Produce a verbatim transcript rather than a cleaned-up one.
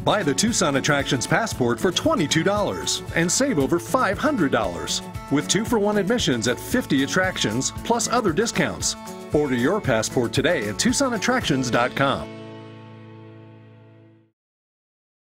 Buy the Tucson Attractions Passport for twenty-two dollars and save over five hundred dollars with two-for-one admissions at fifty attractions plus other discounts. Order your passport today at Tucson Attractions dot com.